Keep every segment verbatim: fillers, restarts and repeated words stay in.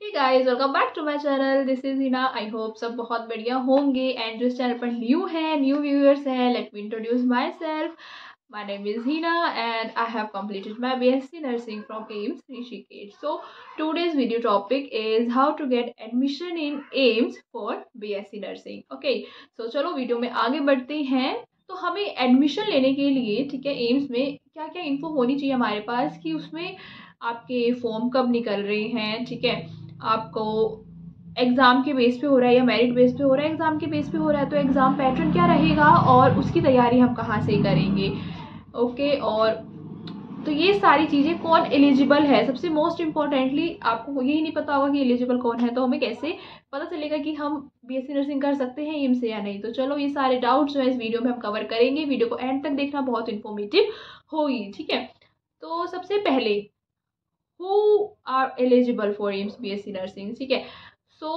Hey guys, welcome back to my channel. This is Hina. I hope सब बहुत बढ़िया होंगे एंड जिस चैनल पर न्यू है, न्यू व्यूअर्स हैं, let me introduce myself. My name is Hina and I have completed my B S c nursing from AIMS Rishikesh. So today's video topic is how to get admission in AIMS for B S c nursing. Okay, so चलो video में आगे बढ़ते हैं। तो हमें admission लेने के लिए, ठीक है, एम्स में क्या क्या इन्फो होनी चाहिए हमारे पास कि उसमें आपके फॉर्म कब निकल रहे हैं, ठीक है, आपको एग्ज़ाम के बेस पे हो रहा है या मेरिट बेस पे हो रहा है। एग्ज़ाम के बेस पे हो रहा है तो एग्ज़ाम पैटर्न क्या रहेगा और उसकी तैयारी हम कहाँ से करेंगे। ओके, और तो ये सारी चीज़ें, कौन एलिजिबल है, सबसे मोस्ट इम्पॉर्टेंटली आपको यही नहीं पता होगा कि एलिजिबल कौन है, तो हमें कैसे पता चलेगा कि हम बीएससी नर्सिंग कर सकते हैं एम्स से या नहीं। तो चलो ये सारे डाउट्स जो है इस वीडियो में हम कवर करेंगे। वीडियो को एंड तक देखना, बहुत इन्फॉर्मेटिव होगी, ठीक है। तो सबसे पहले who are eligible for AIMS B S c nursing, ठीक है। So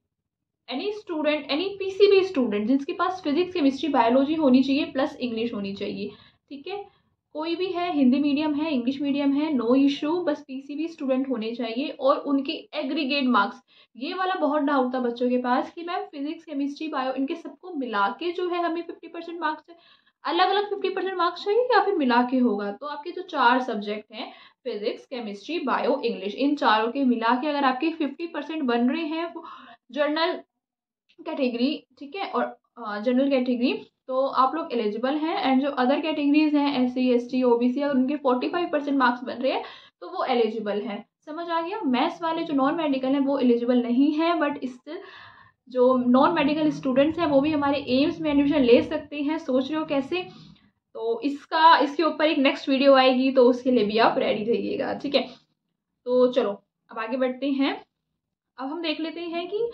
any student, any PCB student जिसके पास फिजिक्स, केमिस्ट्री, बायोलॉजी होनी चाहिए प्लस इंग्लिश होनी चाहिए, ठीक है। कोई भी है, हिंदी मीडियम है, इंग्लिश मीडियम है, नो इशू, बस पीसीबी स्टूडेंट होने चाहिए और उनके एग्रीगेट मार्क्स। ये वाला बहुत डाउट था बच्चों के पास कि मैम फिजिक्स, केमिस्ट्री, बायो इनके सबको मिला के जो है हमें फिफ्टी परसेंट मार्क्स, अलग अलग फिफ्टी परसेंट मार्क्स चाहिए या फिर मिला के होगा। तो आपके जो चार सब्जेक्ट हैं, फिजिक्स, केमिस्ट्री, बायो, इंग्लिश, इन चारों के मिला के अगर आपके फिफ्टी परसेंट बन रहे हैं जर्नल कैटेगरी, ठीक है, और जनरल कैटेगरी, तो आप लोग एलिजिबल हैं। एंड जो अदर कैटेगरीज हैं, S C, S T, O B C, अगर उनके फोर्टी फाइव परसेंट मार्क्स बन रहे हैं तो वो एलिजिबल हैं। समझ आ गया। मैथ्स वाले जो नॉन मेडिकल हैं वो एलिजिबल नहीं है, बट इस जो नॉन मेडिकल स्टूडेंट्स हैं वो भी हमारे एम्स में एडमिशन ले सकते हैं। सोच रहे हो कैसे? तो इसका इसके ऊपर एक नेक्स्ट वीडियो आएगी, तो उसके लिए भी आप रेडी रहिएगा, ठीक है। तो चलो अब आगे बढ़ते हैं। अब हम देख लेते हैं कि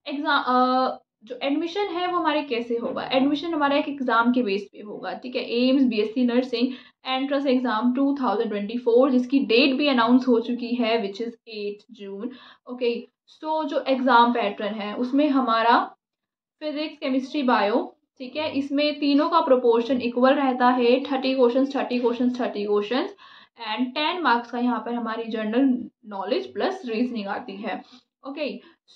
एग्जाम जो एडमिशन है वो हमारे कैसे होगा। एडमिशन हमारा एक एग्जाम के बेस पे होगा, ठीक है। AIIMS BSc nursing entrance exam two thousand twenty four, जिसकी डेट भी अनाउंस हो चुकी है, which is eight June. Okay, so जो एग्जाम पैटर्न है उसमें हमारा फिजिक्स, केमिस्ट्री, बायो, ठीक है, इसमें तीनों का प्रोपोर्शन इक्वल रहता है। Thirty question thirty question thirty question and ten marks का यहाँ पर हमारी जनरल नॉलेज प्लस रीजनिंग आती है। ओके,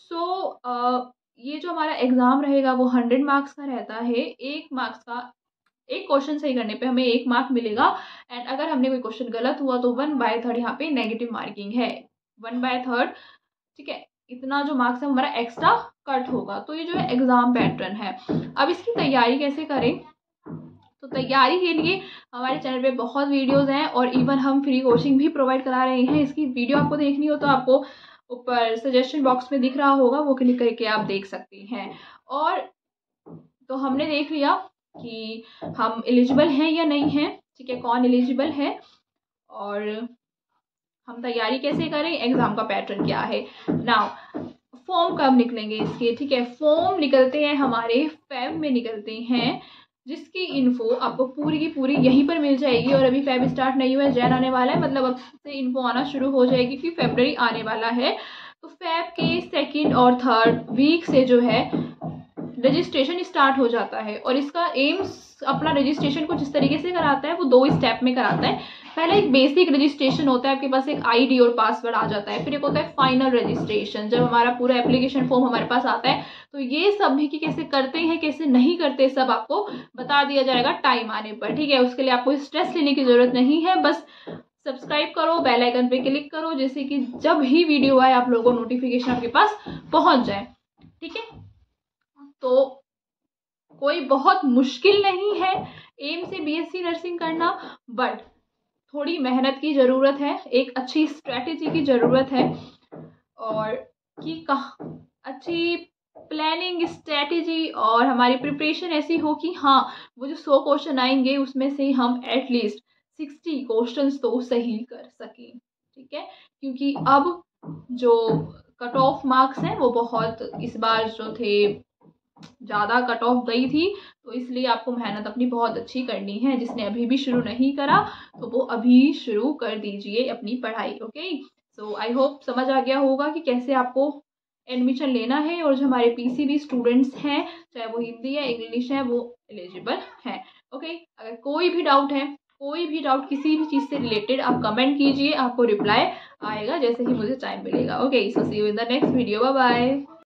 सो ये जो हमारा एग्जाम रहेगा वो हंड्रेड मार्क्स का रहता है। एक मार्क्स का, एक क्वेश्चन सही करने पे हमें एक मार्क मिलेगा एंड अगर हमने कोई क्वेश्चन गलत हुआ तो वन बाय थर्ड यहाँ पे नेगेटिव मार्किंग है। वन बाय थर्ड, ठीक है, इतना जो मार्क्स है हमारा एक्स्ट्रा कट होगा। तो ये जो है एग्जाम पैटर्न है। अब इसकी तैयारी कैसे करें? तो तैयारी के लिए हमारे चैनल पे बहुत वीडियोस हैं और इवन हम फ्री कोचिंग भी प्रोवाइड करा रहे हैं। इसकी वीडियो आपको देखनी हो तो आपको ऊपर सजेशन बॉक्स में दिख रहा होगा, वो क्लिक करके आप देख सकते हैं। और तो हमने देख लिया कि हम एलिजिबल हैं या नहीं हैं, ठीक है, कौन एलिजिबल है और हम तैयारी कैसे करें, एग्जाम का पैटर्न क्या है। नाउ फॉर्म कब निकलेंगे इसके, ठीक है। फॉर्म निकलते हैं हमारे फेब में निकलते हैं, जिसकी इन्फो आपको पूरी की पूरी यहीं पर मिल जाएगी। और अभी फेब स्टार्ट नहीं हुआ है, जैन आने वाला है, मतलब अब से इन्फो आना शुरू हो जाएगी कि फरवरी आने वाला है। तो फेब के सेकेंड और थर्ड वीक से जो है रजिस्ट्रेशन स्टार्ट हो जाता है। और इसका एम्स अपना रजिस्ट्रेशन कुछ इस तरीके से कराता है, वो दो स्टेप में कराता है। पहले एक बेसिक रजिस्ट्रेशन होता है, आपके पास एक आईडी और पासवर्ड आ जाता है। फिर एक होता है फाइनल रजिस्ट्रेशन, जब हमारा पूरा एप्लीकेशन फॉर्म हमारे पास आता है। तो ये सब भी कि कैसे करते हैं कैसे नहीं करते सब आपको बता दिया जाएगा टाइम आने पर, ठीक है। उसके लिए आपको स्ट्रेस लेने की जरूरत नहीं है, बस सब्सक्राइब करो, बेल आइकन पे क्लिक करो, जैसे कि जब ही वीडियो आए आप लोगों को नोटिफिकेशन आपके पास पहुंच जाए, ठीक है। तो कोई बहुत मुश्किल नहीं है एम से बीएससी नर्सिंग करना, बट थोड़ी मेहनत की ज़रूरत है, एक अच्छी स्ट्रेटेजी की ज़रूरत है और कि कहाँ अच्छी प्लानिंग स्ट्रेटेजी और हमारी प्रिपरेशन ऐसी हो कि हाँ वो जो सौ क्वेश्चन आएंगे उसमें से हम एटलीस्ट सिक्सटी क्वेश्चंस तो सही कर सकें, ठीक है। क्योंकि अब जो कट ऑफ मार्क्स हैं वो बहुत इस बार जो थे ज़्यादा कट ऑफ गई थी, तो इसलिए आपको मेहनत अपनी बहुत अच्छी करनी है। जिसने अभी भी शुरू नहीं करा तो वो अभी शुरू कर दीजिए अपनी पढ़ाई। ओके, सो आई होप समझ आ गया होगा कि कैसे आपको एडमिशन लेना है। और जो हमारे पीसीबी स्टूडेंट्स हैं, चाहे वो हिंदी या इंग्लिश है, वो एलिजिबल हैं। ओके, अगर कोई भी डाउट है, कोई भी डाउट किसी भी चीज़ से रिलेटेड आप कमेंट कीजिए, आपको रिप्लाई आएगा जैसे ही मुझे टाइम मिलेगा। Okay, so see you in the next video, bye bye.